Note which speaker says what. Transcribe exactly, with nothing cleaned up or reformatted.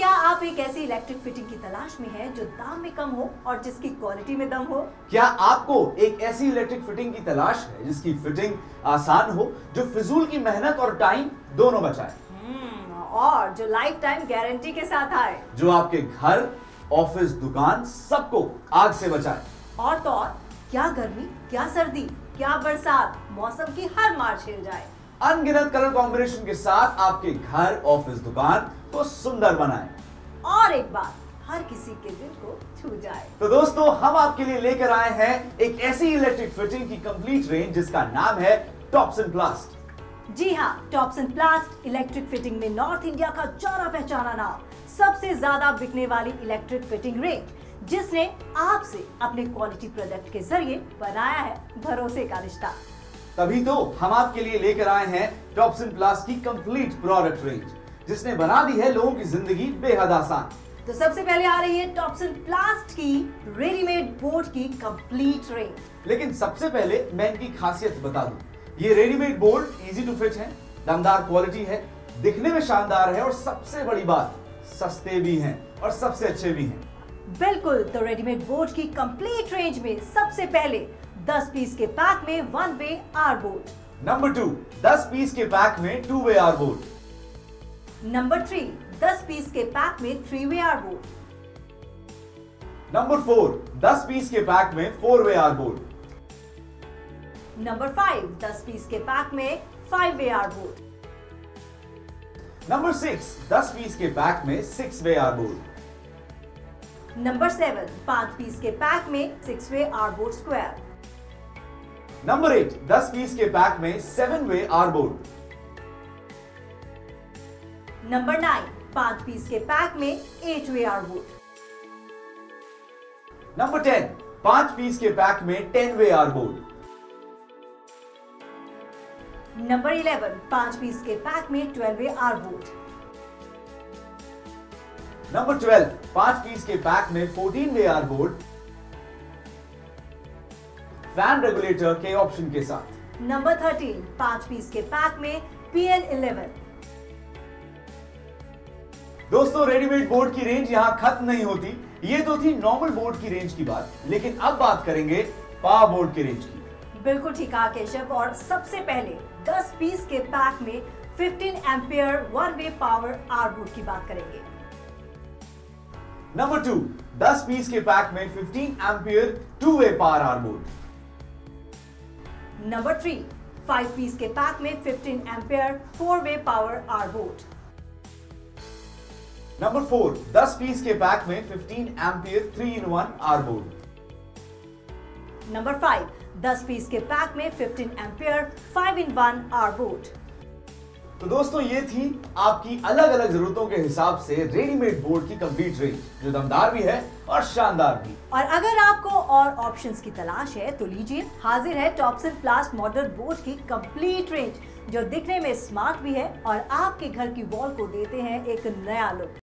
Speaker 1: क्या आप एक ऐसी इलेक्ट्रिक फिटिंग की तलाश में हैं जो दाम में कम हो और जिसकी क्वालिटी में दम हो?
Speaker 2: क्या आपको एक ऐसी इलेक्ट्रिक फिटिंग की तलाश है जिसकी फिटिंग आसान हो, जो फिजूल की मेहनत और टाइम दोनों बचाए,
Speaker 1: हम्म, और जो लाइफ टाइम गारंटी के साथ आए,
Speaker 2: जो आपके घर, ऑफिस, दुकान सबको आग से बचाए?
Speaker 1: और तो और क्या गर्मी, क्या सर्दी, क्या बरसात, मौसम की हर मार झेल जाए,
Speaker 2: अनगिनत कलर कॉम्बिनेशन के साथ आपके घर, ऑफिस, दुकान को सुंदर बनाए,
Speaker 1: और एक बात हर किसी के दिल को छू जाए।
Speaker 2: तो दोस्तों, हम आपके लिए लेकर आए हैं एक ऐसी इलेक्ट्रिक फिटिंग की कंप्लीट रेंज जिसका नाम है टॉप्स एंड प्लास्ट।
Speaker 1: जी हाँ, Tops and Plast electric fitting में नॉर्थ इंडिया का जाना पहचाना नाम, सबसे ज्यादा बिकने वाली इलेक्ट्रिक फिटिंग रेंज, जिसने आपसे अपने क्वालिटी प्रोडक्ट के जरिए बनाया है भरोसे का रिश्ता।
Speaker 2: तभी तो हम आपके लिए लेकर आए हैं टॉप्स एंड प्लास्ट की कंप्लीट प्रोडक्ट रेंज, जिसने बना दी है लोगों की जिंदगी बेहद आसान।
Speaker 1: तो सबसे पहले आ रही है टॉप्स एंड प्लास्ट की रेडीमेड बोर्ड की कंप्लीट रेंज।
Speaker 2: लेकिन सबसे पहले मैं इनकी खासियत बता दूं। ये readymade board easy to fit है, दमदार क्वालिटी है, दिखने में शानदार है और सबसे बड़ी बात, सस्ते भी हैं और सबसे अच्छे भी हैं।
Speaker 1: बिल्कुल, तो रेडीमेड बोर्ड की कंप्लीट रेंज में सबसे पहले दस पीस के पैक में one way R board.
Speaker 2: Number two, दस पीस के पैक में two way R board.
Speaker 1: Number three, दस पीस के पैक में three way R board.
Speaker 2: Number four, दस पीस के पैक में four way R board.
Speaker 1: Number five, दस पीस के पैक में five way R board.
Speaker 2: Number six, दस पीस के पैक में six way R board.
Speaker 1: Number seven, पांच पीस के पैक में six way R board square.
Speaker 2: Number eight, दस पीस के पैक में seven way R board.
Speaker 1: Number nine, पांच पीस के पैक में eight way R board.
Speaker 2: Number ten, पांच पीस के पैक में ten way R board.
Speaker 1: Number eleven, पांच पीस के पैक में twelve way R board.
Speaker 2: Number twelve, पांच पीस के पैक में फोर्टीन वे आर बोर्ड, फैन रेगुलेटर के ऑप्शन के साथ।
Speaker 1: नंबर थर्टीन, पांच पीस के पैक में पी एल इलेवन।
Speaker 2: दोस्तों, रेडीमेड बोर्ड की रेंज यहां खत्म नहीं होती। ये तो थी नॉर्मल बोर्ड की रेंज की बात, लेकिन अब बात करेंगे पावर बोर्ड की रेंज की।
Speaker 1: बिल्कुल ठीक कहा केशव, और सबसे पहले दस पीस के पैक में पंद्रह ampere one way power R board की बात करेंगे।
Speaker 2: नंबर टू, दस पीस के पैक में पंद्रह ampere two way power R board.
Speaker 1: Number three, five piece के पैक में पंद्रह ampere four way power R board.
Speaker 2: Number four, दस पीस के पैक में पंद्रह ampere three in one R board.
Speaker 1: Number five, दस पीस के पैक में पंद्रह ampere five in one R board.
Speaker 2: तो दोस्तों, ये थी आपकी अलग अलग जरूरतों के हिसाब से रेडीमेड बोर्ड की कंप्लीट रेंज, जो दमदार भी है और शानदार भी।
Speaker 1: और अगर आपको और ऑप्शंस की तलाश है तो लीजिए, हाजिर है टॉप्स एंड प्लास्ट मॉडल बोर्ड की कंप्लीट रेंज, जो दिखने में स्मार्ट भी है और आपके घर की वॉल को देते हैं एक नया लुक।